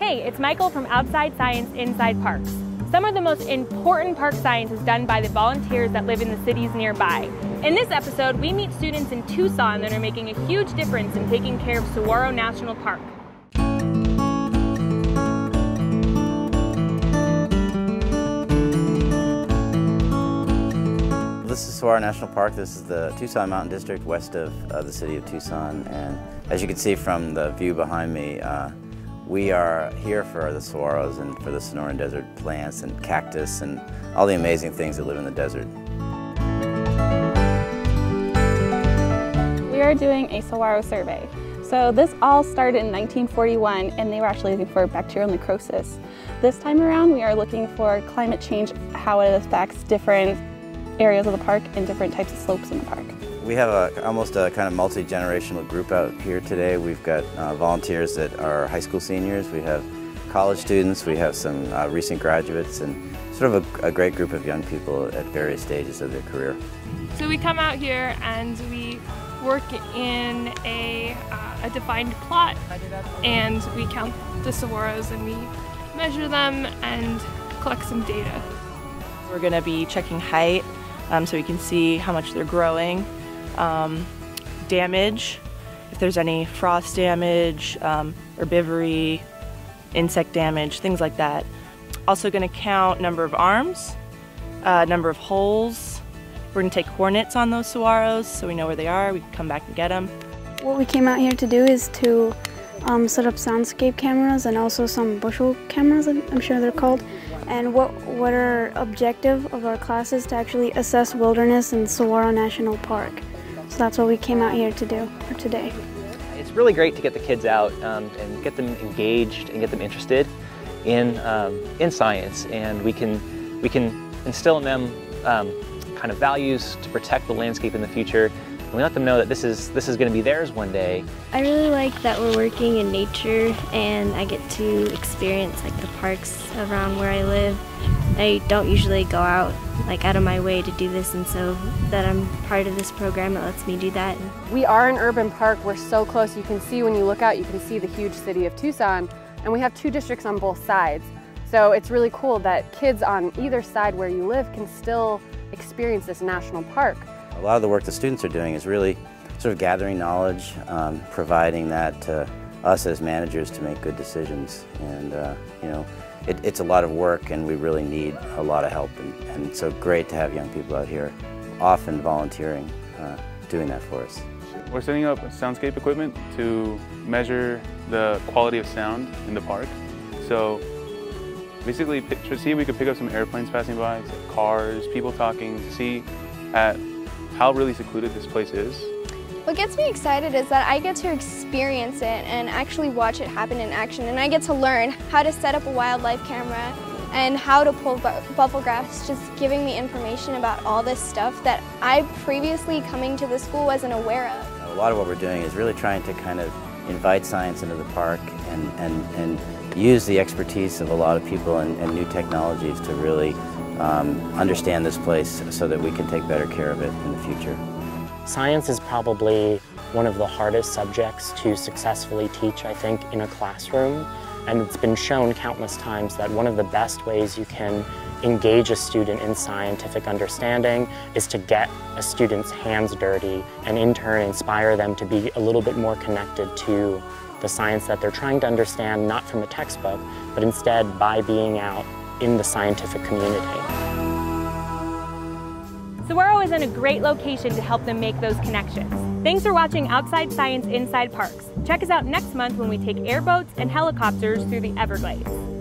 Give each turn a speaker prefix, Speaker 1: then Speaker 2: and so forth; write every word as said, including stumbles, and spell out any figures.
Speaker 1: Hey, it's Michael from Outside Science Inside Parks. Some of the most important park science is done by the volunteers that live in the cities nearby. In this episode, we meet students in Tucson that are making a huge difference in taking care of Saguaro National Park.
Speaker 2: This is Saguaro National Park. This is the Tucson Mountain District west of uh, the city of Tucson. And as you can see from the view behind me, uh, we are here for the saguaros and for the Sonoran Desert plants and cactus and all the amazing things that live in the desert.
Speaker 3: We are doing a saguaro survey. So this all started in nineteen forty-one, and they were actually looking for bacterial necrosis. This time around, we are looking for climate change, how it affects different areas of the park and different types of slopes in the park.
Speaker 2: We have a, almost a kind of multi-generational group out here today. We've got uh, volunteers that are high school seniors, we have college students, we have some uh, recent graduates, and sort of a, a great group of young people at various stages of their career.
Speaker 1: So we come out here and we work in a, uh, a defined plot, and we count the saguaros and we measure them and collect some data.
Speaker 4: We're going to be checking height um, so we can see how much they're growing. Um, damage, if there's any frost damage, um, herbivory, insect damage, things like that. Also going to count number of arms, uh, number of holes. We're going to take coordinates on those saguaros so we know where they are, we can come back and get them.
Speaker 5: What we came out here to do is to um, set up soundscape cameras and also some bushel cameras, I'm sure they're called. And what, what our objective of our class is to actually assess wilderness in Saguaro National Park. So that's what we came out here to do for today.
Speaker 6: It's really great to get the kids out um, and get them engaged and get them interested in, um, in science. And we can, we can instill in them um, kind of values to protect the landscape in the future. And we let them know that this is, this is going to be theirs one day.
Speaker 7: I really like that we're working in nature and I get to experience like the parks around where I live. I don't usually go out like out of my way to do this, and so that I'm part of this program that lets me do that.
Speaker 8: We are an urban park. We're so close. You can see when you look out, you can see the huge city of Tucson, and we have two districts on both sides. So it's really cool that kids on either side where you live can still experience this national park.
Speaker 2: A lot of the work the students are doing is really sort of gathering knowledge, um, providing that to us as managers to make good decisions. And uh, you know, it, it's a lot of work, and we really need a lot of help. And, and it's so great to have young people out here, often volunteering, uh, doing that for us.
Speaker 9: We're setting up soundscape equipment to measure the quality of sound in the park. So basically, to see if we could pick up some airplanes passing by, cars, people talking, to see at how really secluded this place is.
Speaker 10: What gets me excited is that I get to experience it and actually watch it happen in action, and I get to learn how to set up a wildlife camera and how to pull bu bubble graphs, just giving me information about all this stuff that I previously coming to the school wasn't aware of.
Speaker 2: A lot of what we're doing is really trying to kind of invite science into the park and, and, and use the expertise of a lot of people and, and new technologies to really um, understand this place so that we can take better care of it in the future.
Speaker 11: Science is probably one of the hardest subjects to successfully teach, I think, in a classroom. And it's been shown countless times that one of the best ways you can engage a student in scientific understanding is to get a student's hands dirty and in turn inspire them to be a little bit more connected to the science that they're trying to understand, not from a textbook, but instead by being out in the scientific community.
Speaker 1: Saguaro is in a great location to help them make those connections. Thanks for watching Outside Science Inside Parks. Check us out next month when we take airboats and helicopters through the Everglades.